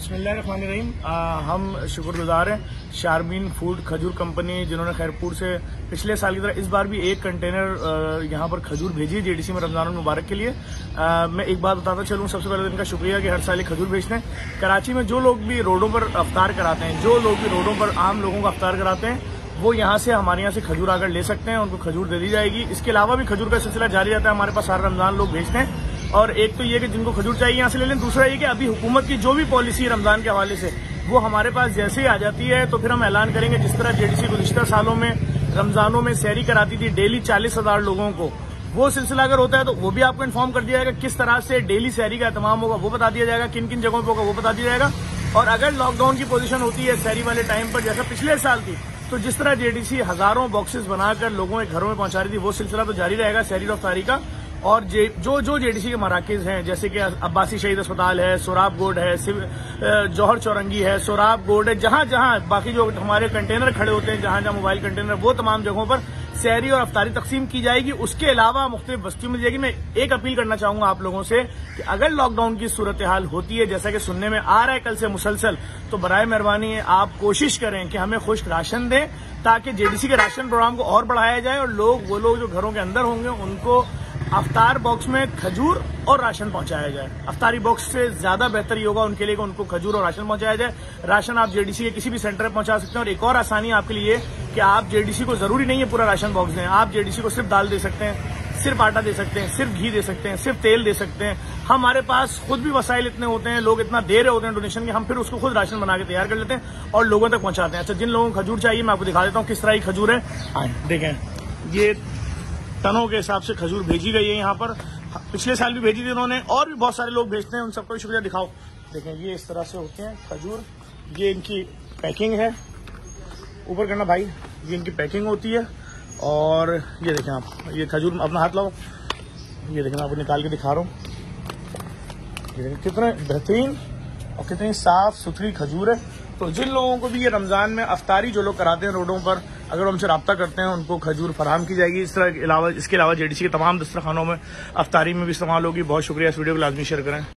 बिस्मिल्लाहिर्रहमानिर्रहीम। हम शुक्रगुजार हैं शारमीन फूड खजूर कंपनी, जिन्होंने खैरपुर से पिछले साल की तरह इस बार भी एक कंटेनर यहाँ पर खजूर भेजी है जेडीसी में रमजान मुबारक के लिए। मैं एक बात बताता चलूँ, सबसे पहले इनका शुक्रिया कि हर साल खजूर भेजते हैं। कराची में जो लोग भी रोडों पर अफ्तार कराते हैं, जो लोग भी रोडों पर आम लोगों को अफ्तार कराते हैं, वो यहाँ से हमारे यहाँ से खजूर आकर ले सकते हैं, उनको खजूर दे दी जाएगी। इसके अलावा भी खजूर का सिलसिला जारी रहता है, हमारे पास हर रमजान लोग भेजते हैं। और एक तो ये कि जिनको खजूर चाहिए यहाँ से ले लें, दूसरा ये कि अभी हुकूमत की जो भी पॉलिसी है रमजान के हवाले से, वो हमारे पास जैसे ही आ जाती है तो फिर हम ऐलान करेंगे। जिस तरह जेडीसी गुज़िश्ता सालों में रमजानों में सैरी कराती थी डेली 40,000 लोगों को, वो सिलसिला अगर होता है तो वो भी आपको इन्फॉर्म कर दिया जाएगा। किस तरह से डेली सैरी का एहतमाम होगा वो बता दिया जाएगा, किन किन जगहों पर होगा वो बता दिया जाएगा। और अगर लॉकडाउन की पोजीशन होती है सैरी वाले टाइम पर, जैसा पिछले साल थी, तो जिस तरह जेडीसी हजारों बॉक्सेस बनाकर लोगों के घरों में पहुंचा रही थी, वो सिलसिला तो जारी रहेगा सैरी रफ्तारी का। और जो जेडीसी के मराकज हैं, जैसे कि अब्बासी शहीद अस्पताल है, सोराब गोड है, जौहर चौरंगी है, सोराब गोड है, जहां जहां बाकी जो हमारे कंटेनर खड़े होते हैं, जहां जहां मोबाइल कंटेनर, वो तमाम जगहों पर सैरी और अफ्तारी तकसीम की जाएगी। उसके अलावा मुख्तलिफ बस्तियों में जाएगी। मैं एक अपील करना चाहूंगा आप लोगों से कि अगर लॉकडाउन की सूरत हाल होती है, जैसा कि सुनने में आ रहा है कल से मुसलसल, तो बराए मेहरबानी आप कोशिश करें कि हमें खुश्क राशन दें, ताकि जेडीसी के राशन प्रोग्राम को और बढ़ाया जाए और वो लोग जो घरों के अंदर होंगे उनको अफ्तार बॉक्स में खजूर और राशन पहुंचाया जाए। अफ्तारी बॉक्स से ज्यादा बेहतर ये होगा उनके लिए कि उनको खजूर और राशन पहुंचाया जाए। राशन आप जेडीसी के किसी भी सेंटर पर पहुंचा सकते हैं। और एक और आसानी आपके लिए कि आप जेडीसी को जरूरी नहीं है पूरा राशन बॉक्स दें, आप जेडीसी को सिर्फ दाल दे सकते हैं, सिर्फ आटा दे सकते हैं, सिर्फ घी दे सकते हैं, सिर्फ तेल दे सकते हैं। हमारे पास खुद भी वसाइल इतने होते हैं, लोग इतना दे रहे होते हैं डोनेशन के, हम फिर उसको खुद राशन बना के तैयार कर लेते हैं और लोगों तक पहुंचाते हैं। अच्छा, जिन लोगों को खजूर चाहिए मैं आपको दिखा देता हूँ किस तरह की खजूर है। आए देखें, ये टनों के हिसाब से खजूर भेजी गई है यहाँ पर। पिछले साल भी भेजी थी उन्होंने, और भी बहुत सारे लोग भेजते हैं, उन सबको भी शुक्रिया। दिखाओ, देखें ये इस तरह से होते हैं खजूर। ये इनकी पैकिंग है, ऊपर करना भाई, ये इनकी पैकिंग होती है। और ये देखें आप, ये खजूर अपना हाथ लाओ, ये देखें मैं आपको निकाल के दिखा रहा हूँ। ये देखें कितना बेहतरीन और कितनी साफ सुथरी खजूर है। तो जिन लोगों को भी ये रमजान में अफ्तारी जो लोग कराते हैं रोडों पर, अगर हमसे रब्ता करते हैं, उनको खजूर फराहम की जाएगी। इसके अलावा जेडीसी के तमाम दस्तरखानों में अफ्तारी में भी इस्तेमाल होगी। बहुत शुक्रिया। इस वीडियो को लाजमी शेयर करें।